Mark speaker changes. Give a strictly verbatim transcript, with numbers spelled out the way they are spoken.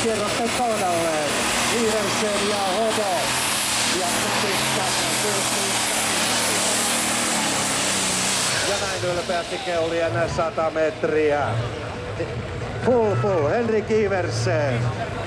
Speaker 1: kierrosten kohdalle. Iversen ja Homo. Ja ja näin ylpeästi keulien sata metriä. Full full, Henrik Iversen.